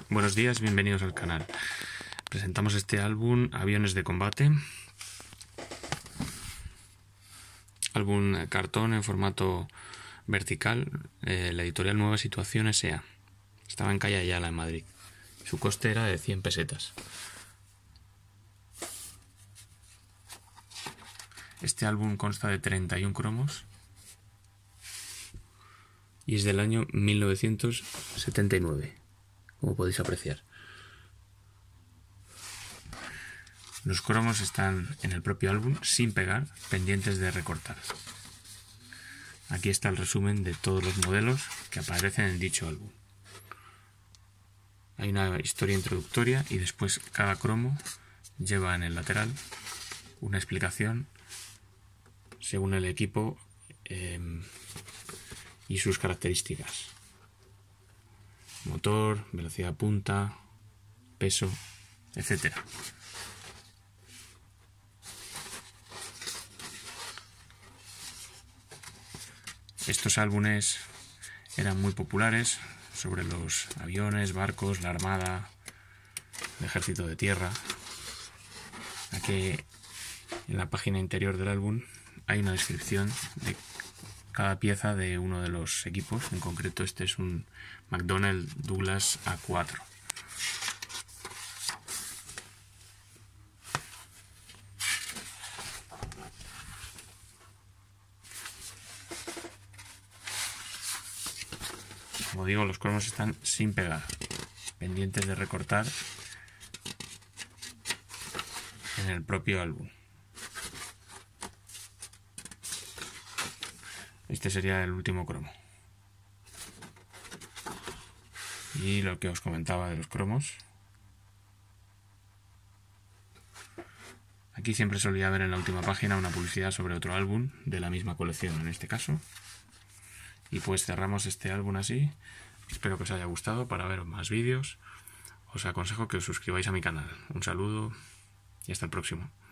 Buenos días, bienvenidos al canal. Presentamos este álbum Aviones de Combate. Álbum cartón en formato vertical, la editorial Nueva Situación S.A. Estaba en calle Ayala, en Madrid. Su coste era de 100 pesetas. Este álbum consta de 31 cromos y es del año 1979, como podéis apreciar. Los cromos están en el propio álbum, sin pegar, pendientes de recortar. Aquí está el resumen de todos los modelos que aparecen en dicho álbum. Hay una historia introductoria y después cada cromo lleva en el lateral una explicación según el equipo y sus características: motor, velocidad punta, peso, etc. Estos álbumes eran muy populares sobre los aviones, barcos, la armada, el ejército de tierra. Aquí en la página interior del álbum hay una descripción de cada pieza de uno de los equipos. En concreto este es un McDonnell Douglas A4. Como digo, los cromos están sin pegar, pendientes de recortar en el propio álbum. Este sería el último cromo. Y lo que os comentaba de los cromos. Aquí siempre solía haber en la última página una publicidad sobre otro álbum de la misma colección, en este caso. Y pues cerramos este álbum así. Espero que os haya gustado. Para ver más vídeos os aconsejo que os suscribáis a mi canal. Un saludo y hasta el próximo.